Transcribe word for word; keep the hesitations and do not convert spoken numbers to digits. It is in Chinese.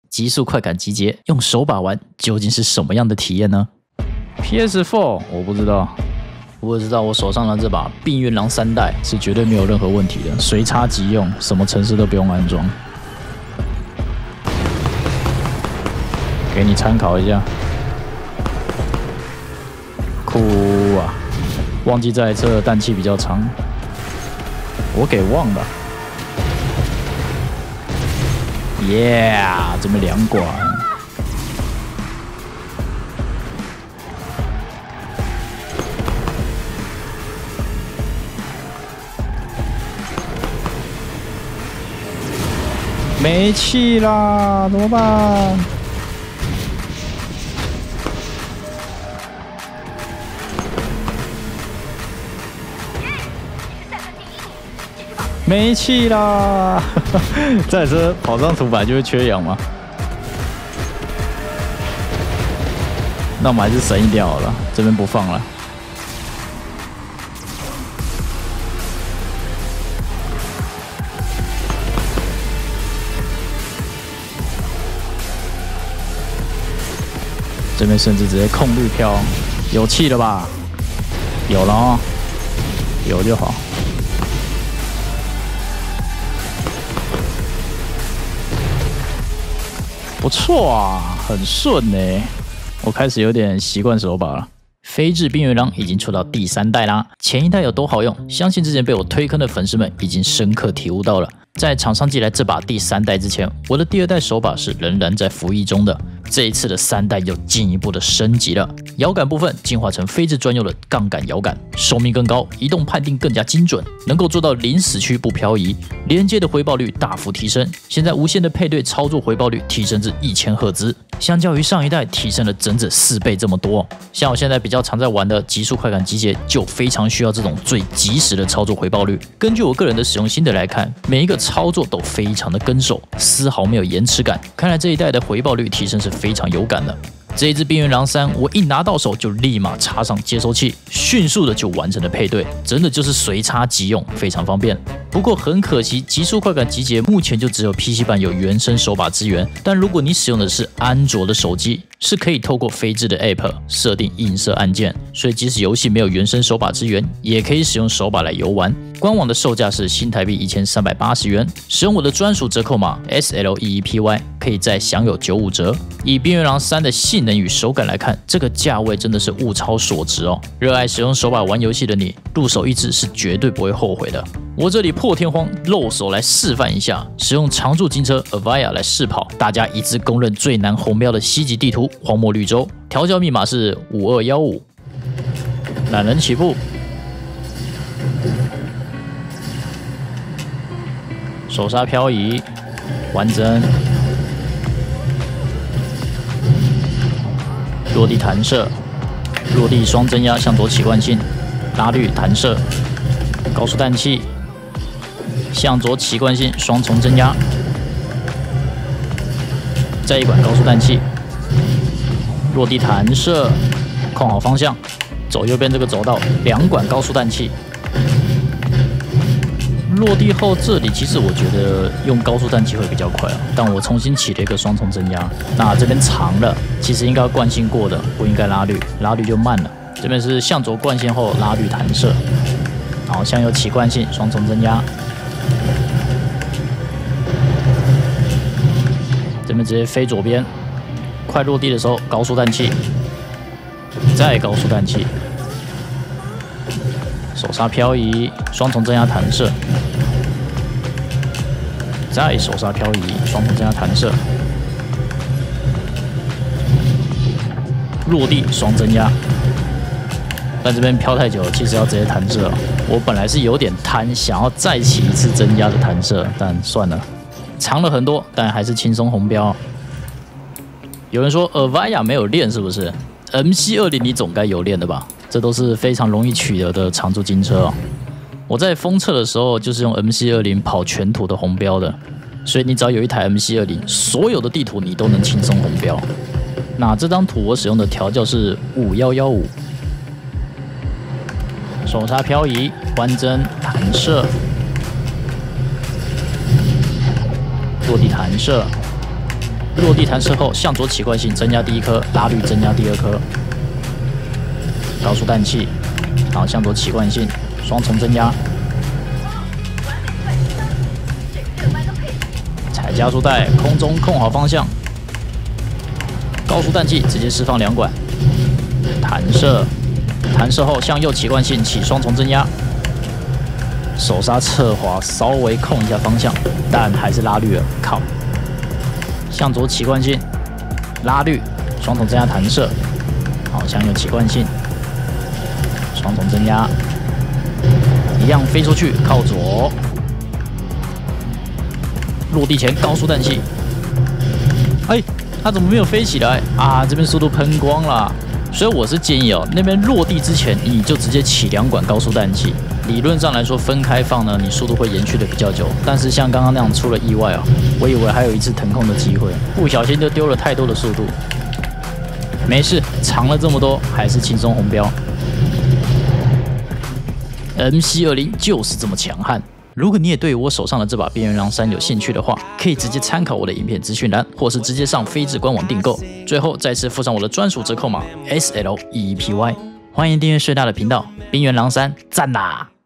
极速快感集结，用手把玩究竟是什么样的体验呢 ？P S 四 我不知道，我只知道我手上的这把避孕狼三代是绝对没有任何问题的，随插即用，什么程式都不用安装。给你参考一下。哭啊！忘记这台车的氮气比较长，我给忘了。Yeah， 这边两管。没气啦，怎么办？没气啦！这台车跑上土本来就会缺氧吗？那我们还是省一点好了，这边不放了。这边甚至直接控绿飘，有气了吧？有了哦，有就好。不错啊，很顺呢。我开始有点习惯手把了。飞智冰原狼已经出到第三代啦，前一代有多好用，相信之前被我推坑的粉丝们已经深刻体悟到了。在厂商寄来这把第三代之前，我的第二代手把是仍然在服役中的。这一次的三代又进一步的升级了，摇杆部分进化成飞智专用的杠杆摇杆，寿命更高，移动判定更加精准，能够做到零死区不漂移，连接的回报率大幅提升。现在无线的配对操作回报率提升至一千赫兹，相较于上一代提升了整整四倍这么多。像我现在比较常在玩的极速快感集结，就非常需要这种最及时的操作回报率。根据我个人的使用心得来看，每一个操作都非常的跟手，丝毫没有延迟感。看来这一代的回报率提升是非常有感的。这一只冰原狼三，我一拿到手就立马插上接收器，迅速的就完成了配对，真的就是随插即用，非常方便。不过很可惜，极速快感集结目前就只有 P C 版有原生手把支援，但如果你使用的是安卓的手机，是可以透过飞智的 App 设定映射按键，所以即使游戏没有原生手把支援，也可以使用手把来游玩。官网的售价是新台币一千三百八十元，使用我的专属折扣码 S L E E P Y 可以再享有九五折。以冰原狼三的性能与手感来看，这个价位真的是物超所值哦！热爱使用手把玩游戏的你，入手一支是绝对不会后悔的。我这里破天荒露手来示范一下，使用常驻金车 Avaya 来试跑，大家一致公认最难红标的西极地图荒漠绿洲，调教密码是五二一五，懒人起步，手刹漂移，完整，落地弹射，落地双增压向左起惯性，拉绿弹射，高速氮气。向左起惯性，双重增压，再一管高速氮气，落地弹射，控好方向，走右边这个走道，两管高速氮气。落地后这里其实我觉得用高速氮气会比较快啊，但我重新起了一个双重增压，那这边长了，其实应该要惯性过的，不应该拉绿，拉绿就慢了。这边是向左惯性后拉绿弹射，然后向右起惯性，双重增压。这边直接飞左边，快落地的时候高速氮气，再高速氮气，手刹漂移，双重增压弹射，再手刹漂移，双重增压弹射，落地双增压。但这边飘太久了，其实要直接弹射了。我本来是有点贪，想要再起一次增压的弹射，但算了。长了很多，但还是轻松红标。有人说 Avaya 没有练是不是 ？M C 二零 你总该有练的吧？这都是非常容易取得的常驻金车哦。我在封测的时候就是用 M C 二零 跑全图的红标的，所以你只要有一台 M C 二零，所有的地图你都能轻松红标。那这张图我使用的调教是五一一五，手刹漂移，弯针弹射。落地弹射， 落地弹射后向左起惯性增加第一颗，拉率增加第二颗。高速氮气，然后向左起惯性，双重增加。踩加速带，空中控好方向。高速氮气直接释放两管。弹射，弹射后向右起惯性起双重增压。手刹侧滑，稍微控一下方向，但还是拉率了，靠！向左起惯性，拉率，双重增压弹射。好，向右起惯性。双重增压，一样飞出去，靠左，落地前高速氮气。哎，它怎么没有飞起来啊？这边速度喷光了，所以我是建议哦，那边落地之前你就直接起两管高速氮气。理论上来说，分开放呢，你速度会延续的比较久。但是像刚刚那样出了意外哦，我以为还有一次腾空的机会，不小心就丢了太多的速度。没事，藏了这么多，还是轻松红标。M C 二零 就是这么强悍。如果你也对我手上的这把边缘狼三有兴趣的话，可以直接参考我的影片资讯栏，或是直接上飞智官网订购。最后再次附上我的专属折扣码 S L E E P Y， 欢迎订阅最大的频道。边缘狼三赞啦！